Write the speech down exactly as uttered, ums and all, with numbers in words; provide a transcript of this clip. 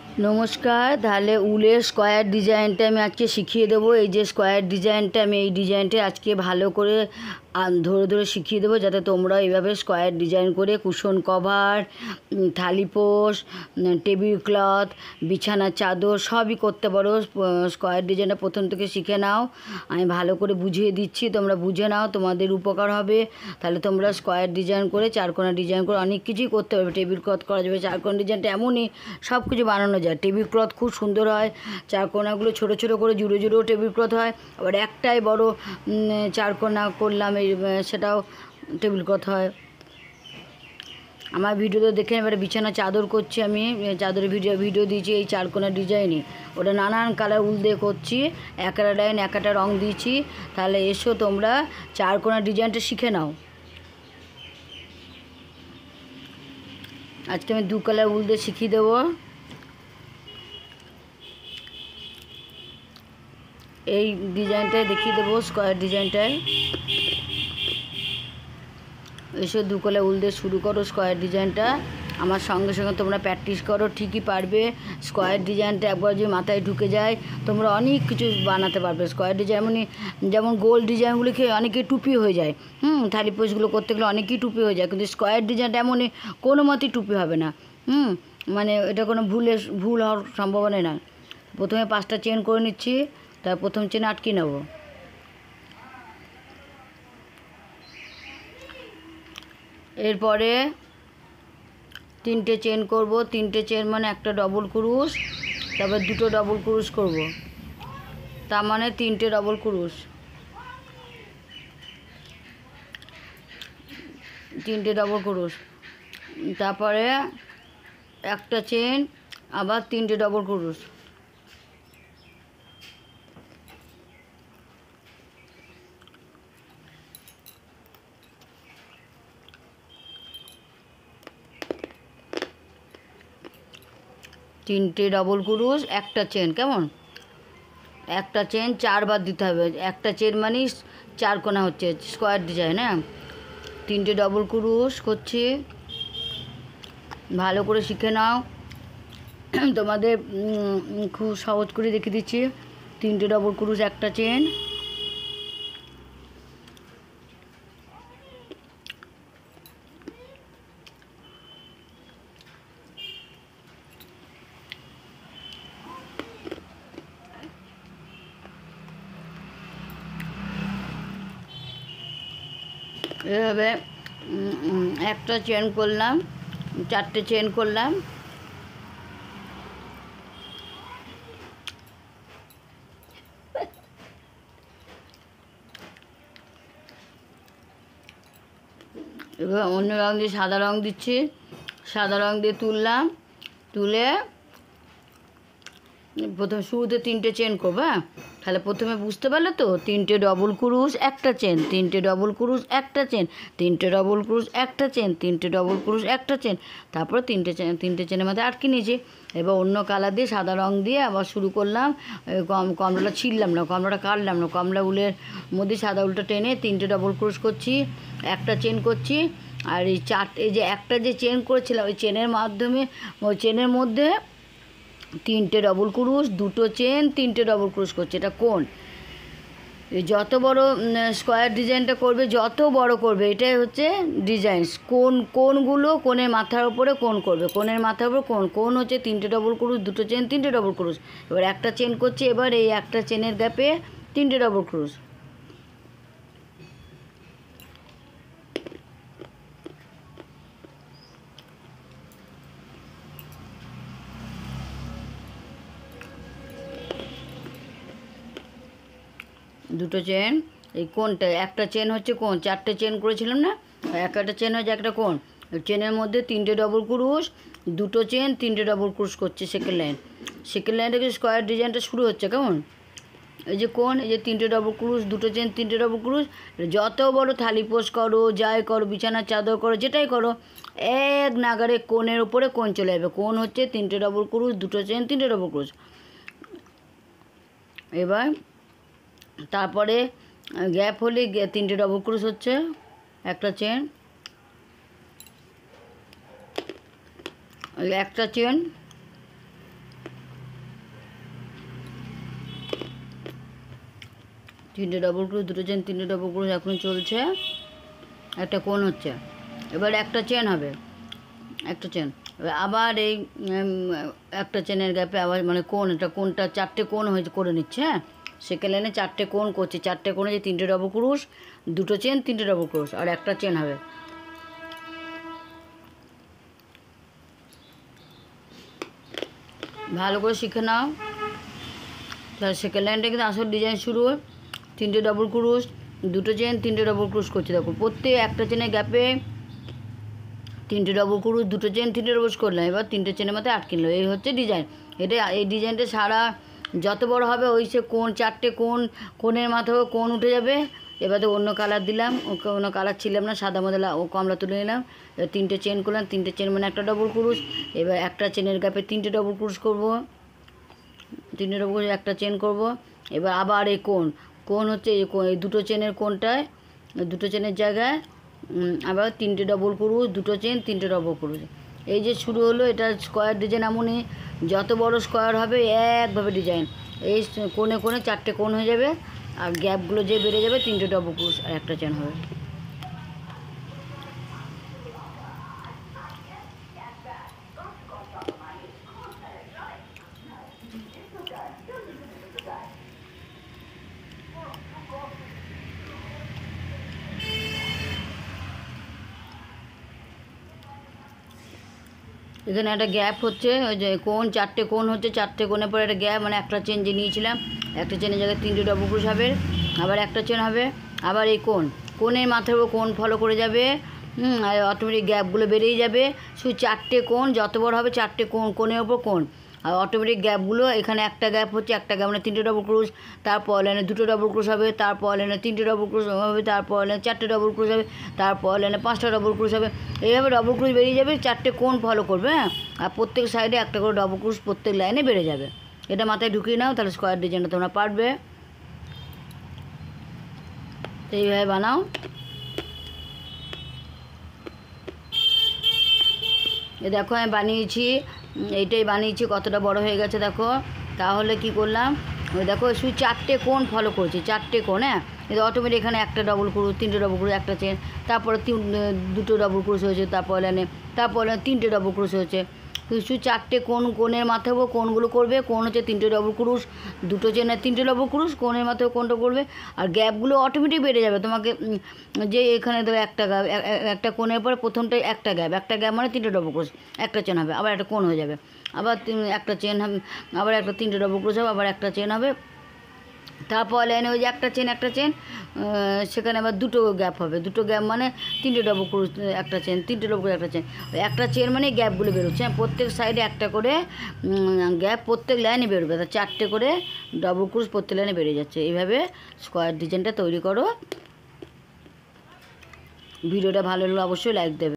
নমস্কার। তাহলে উলের স্কোয়ার ডিজাইনটা আমি আজকে শিখিয়ে দেবো। এই যে স্কোয়ার ডিজাইনটা, আমি এই ডিজাইনটা আজকে ভালো করে ধরে ধরে শিখিয়ে দেবো, যাতে তোমরা এইভাবে স্কোয়ার ডিজাইন করে কুশন কভার, থালিপোষ, টেবিল ক্লথ, বিছানার চাদর সবই করতে পারো। স্কোয়ার ডিজাইনটা প্রথম থেকে শিখে নাও, আমি ভালো করে বুঝিয়ে দিচ্ছি, তোমরা বুঝে নাও, তোমাদের উপকার হবে। তাহলে তোমরা স্কোয়ার ডিজাইন করে, চারকোনা ডিজাইন করে অনেক কিছুই করতে পারবে। টেবিল ক্লথ করা যাবে, চারকোনা ডিজাইনটা এমনই সব কিছু বানানো যায়। টেবিল ক্লথ খুব সুন্দর হয়, চারকোনাগুলো ছোটো ছোটো করে জুড়ে জুড়েও টেবিল ক্লথ হয়। আবার একটাই বড় চারকোনা করলাম, এই সেটাও টেবিল ক্লথ হয়। আমার ভিডিওতে দেখে এবারে বিছানা চাদর করছি, আমি চাদরের ভিডিও ভিডিও দিয়েছি এই চারকোনা ডিজাইনই। ওটা নানান কালার উল দিয়ে করছি, একটা লাইন একটা রং দিয়েছি। তাহলে এসো তোমরা চারকোনা ডিজাইনটা শিখে নাও। আজকে আমি দু কালার উল দিয়ে শিখিয়ে দেবো। এই ডিজাইনটায় দেখিয়ে দেবো, স্কোয়ার ডিজাইনটায়। এসে দু কালার উল দিয়ে শুরু করো স্কোয়ার ডিজাইনটা। আমার সঙ্গে সঙ্গে তোমরা প্র্যাকটিস করো, ঠিকই পারবে। স্কোয়ার ডিজাইনটা একবার যদি মাথায় ঢুকে যায়, তোমরা অনেক কিছু বানাতে পারবে। স্কোয়ার ডিজাইন এমনই, যেমন গোল ডিজাইনগুলিকে অনেকে টুপি হয়ে যায়, হুম থালি পোস্টগুলো করতে গেলে অনেকেই টুপি হয়ে যায়, কিন্তু স্কোয়ার ডিজাইনটা এমনই কোনো মতেই টুপি হবে না। হুম মানে এটা কোনো ভুলে ভুল হওয়ার সম্ভাবনা না। প্রথমে পাঁচটা চেন করে নিচ্ছি, তার প্রথম চেন আটকে নেব। এরপরে তিনটে চেন করব, তিনটে চেন মানে একটা ডবল ক্রুশ, তারপর দুটো ডবল ক্রুশ করব, তার মানে তিনটে ডবল ক্রুশ, তিনটে ডবল ক্রুশ, তারপরে একটা চেন, আবার তিনটে ডবল ক্রুশ, তিনটে ডবল ক্রুশ, একটা চেন। কেমন? একটা চেন চারবার দিতে হবে, একটা চেন মানে চার কোনা হচ্ছে স্কোয়ার ডিজাইন। হ্যাঁ, তিনটে ডবল ক্রুশ করছি, ভালো করে শিখে নাও। তোমাদের খুব সহজ করে দেখিয়ে দিচ্ছি। তিনটে ডবল ক্রুশ, একটা চেন, এভাবে একটা চেন করলাম, চারটে চেন করলাম, এবার অন্য রঙ দিয়ে সাদা রঙ দিচ্ছি, সাদা রঙ দিয়ে তুললাম, তুলে প্রথমে শুরুতে তিনটে চেন করবো। হ্যাঁ, তাহলে প্রথমে বুঝতে পারলে তো, তিনটে ডবল ক্রুশ, একটা চেন, তিনটে ডবল ক্রুশ, একটা চেন, তিনটে ডবল ক্রুশ, একটা চেন, তিনটে ডবল ক্রুশ, একটা চেন, তারপরে তিনটে চেন, তিনটে চেনের মধ্যে আটকে নিয়েছি। এবার অন্য কালার দিয়ে সাদা রঙ দিয়ে আবার শুরু করলাম। কম কমলাটা ছিঁড়লাম না, কমলাটা কাটলাম না, কমলা উলের মধ্যে সাদা উলটা টেনে তিনটে ডবল ক্রুশ করছি, একটা চেন করছি। আর এই চার, এই যে একটা যে চেন করেছিলাম, ওই চেনের মাধ্যমে, ওই চেনের মধ্যে তিনটে ডবল ক্রুশ, দুটো চেন, তিনটে ডবল ক্রুশ করছে। এটা কোণ। যত বড় স্কোয়ার ডিজাইনটা করবে, যত বড় করবে, এটাই হচ্ছে ডিজাইন। কোণ, কোণগুলো কোণের মাথার উপরে কোণ করবে, কোণের মাথার উপরে কোণ, কোণ হচ্ছে তিনটে ডবল ক্রুশ, দুটো চেন, তিনটে ডবল ক্রুশ। এবার একটা চেন করছি, এবার এই একটা চেনের গ্যাপে তিনটে ডবল ক্রুশ। দুটো চেন, এই কোণটা একটা চেন হচ্ছে কোণ, চারটে চেন করেছিলাম না, একটা চেন হচ্ছে একটা কোণ। চেনের মধ্যে তিনটে ডবল ক্রুশ, দুটো চেন, তিনটে ডবল ক্রুশ করছে সেকেন্ড লাইন। সেকেন্ড লাইন থেকে স্কোয়ার ডিজাইনটা শুরু হচ্ছে। কেমন? এই যে কোণ, এই যে তিনটে ডবল ক্রুশ, দুটো চেন, তিনটে ডবল ক্রুশ। যত বড় থালি পোষ করো, যাই করো, বিছানার চাদর করো, যেটাই করো, এক নাগারে কোণের উপরে কোণ চলে যাবে। কোণ হচ্ছে তিনটে ডবল ক্রুশ, দুটো চেন, তিনটে ডবল ক্রুশ। এবার তারপরে গ্যাপ হলে তিনটে ডবল ক্রুশ হচ্ছে, একটা চেন, একটা চেন, তিনটে ডবল ক্রুশ, দুটো চেন, তিনটে ডবল ক্রুশ এখন চলছে, একটা কোণ হচ্ছে। এবার একটা চেন হবে, একটা চেন, এবার আবার এই একটা চেনের গ্যাপে আবার মানে কোণ, এটা কোণটা চারটে কোণ হয়েছে করে নিচ্ছে। হ্যাঁ, সেকেন্ড লাইনে চারটে কোণ করছে, চারটে কোণে যে তিনটে ডবল ক্রুশ, দুটো চেন, তিনটে ডবল ক্রুশ আর একটা চেন হবে। ভালো করে শিখে নাও, তাহলে সেকেন্ড লাইনটা কিন্তু আসল ডিজাইন শুরু। তিনটে ডবল ক্রুশ, দুটো চেন, তিনটে ডবল ক্রুশ করছে। দেখো প্রত্যেক একটা চেনের গ্যাপে তিনটে ডবল ক্রুশ, দুটো চেন, তিনটে ডবল করলাম, এবার তিনটে চেনের মাথায় আটকে নিল। এই হচ্ছে ডিজাইন। এটা এই ডিজাইনটা সারা যত বড় হবে ওই সে কোণ, চারটে কোণ, কোণের মাথায় কোণ উঠে যাবে। এবার তো অন্য কালার দিলাম, ওকে অন্য কালার ছিলাম না, সাদা মধ্যে ও কমলা তুলে নিলাম। এবার তিনটে চেন করলাম, তিনটে চেন মানে একটা ডবল ক্রুশ। এবার একটা চেনের গ্যাপে তিনটে ডবল ক্রুশ করবো, তিনটে ডবল ক্রুশ একটা চেন করব। এবার আবার এই কোণ, কোণ হচ্ছে এই কোণ, এই দুটো চেনের কোণটায়, দুটো চেনের জায়গায় আবার তিনটে ডবল ক্রুশ, দুটো চেন, তিনটে ডবল ক্রুশ। এই যে শুরু হলো, এটা স্কোয়ার ডিজাইন। এমনই যত বড় স্কোয়ার হবে একভাবে ডিজাইন, এই কোণে কোণে চারটে কোণ হয়ে যাবে, আর গ্যাপগুলো যে বেড়ে যাবে তিনটে ডবল ক্রুশ আর একটা চেন হবে। এখানে একটা গ্যাপ হচ্ছে, ওই যে কোণ, চারটে কোণ হচ্ছে, চারটে কোণের পরে একটা গ্যাপ, মানে একটা চেন যে নিয়েছিলাম, একটা চেনের জায়গায় তিনটে ডবল ক্রুশ হবে, আবার একটা চেন হবে, আবার এই কোণ, কোণের মাথার উপর কোণ ফলো করে যাবে। হুম, আর অটোমেটিক গ্যাপগুলো বেড়েই যাবে। শুধু চারটে কোণ যত বড় হবে, চারটে কোণ, কোণের ওপর কোণ, আর অটোমেটিক গ্যাপগুলো, এখানে একটা গ্যাপ হচ্ছে, একটা গ্যাপ মানে তিনটে ডবল ক্রুশ, তারপর লাইনে দুটো ডবল ক্রুশ হবে, তারপর লাইনে তিনটে ডবল ক্রুশ হবে, তারপর লাইনে চারটে ডবল ক্রুশ হবে, তারপর লাইনে পাঁচটা ডবল ক্রুশ হবে। এইভাবে ডবল ক্রুশ বেরিয়ে যাবে, চারটে কোণ ফলো করবে। হ্যাঁ, আর প্রত্যেক সাইডে একটা করে ডবল ক্রুশ প্রত্যেক লাইনে বেড়ে যাবে। এটা মাথায় ঢুকিয়ে নাও, তাহলে স্কোয়ার ডিজাইনটা তোমরা পারবে। তো এইভাবে বানাও। এ দেখো আমি বানিয়েছি, এইটাই বানিয়েছি, কতটা বড় হয়ে গেছে দেখো। তাহলে কি করলাম, ওই দেখো শুধু চারটে কোণ ফলো করেছি, চারটে কোণ। হ্যাঁ, এটা অটোমেটিক এখানে একটা ডবল ক্রুশ, তিনটে ডবল ক্রুশ, একটা চেন, তারপরে তিন দুটো ডবল ক্রুশ হয়েছে, তারপর লাইনে তারপর লাইনে তিনটে ডবল ক্রুশ হয়েছে। শুধু চারটে কোণ, কোণের মাথায় কোণগুলো করবে। কোণ হচ্ছে তিনটে ডবল ক্রুশ, দুটো চেনে তিনটে ডবল ক্রুশ, কোণের মাথায় কোণটা করবে, আর গ্যাপগুলো অটোমেটিক বেড়ে যাবে। তোমাকে যে এখানে ধরো একটা গ্যাপ, একটা কোণের পরে প্রথমটাই একটা গ্যাপ, একটা গ্যাপ মানে তিনটে ডবল ক্রুশ, একটা চেন হবে, আবার একটা কোণ হয়ে যাবে, আবার একটা চেন হবে, আবার একটা তিনটে ডবল ক্রুশ হবে, আবার একটা চেন হবে, তারপর লাইনে ওই যে একটা চেন, একটা চেন, সেখানে আবার দুটো গ্যাপ হবে, দুটো গ্যাপ মানে তিনটে ডবল ক্রুশ, একটা চেন, তিনটে ডবল ক্রুশ, একটা চেন। একটা চেন মানে গ্যাপগুলো বেরোচ্ছে, প্রত্যেক সাইডে একটা করে গ্যাপ প্রত্যেক লাইনে বেরোবে, তা চারটে করে ডবল ক্রুশ প্রত্যেক লাইনে বেরিয়ে যাচ্ছে। এইভাবে স্কোয়ার ডিজাইনটা তৈরি করো। ভিডিওটা ভালো লাগলে অবশ্যই লাইক দেবে।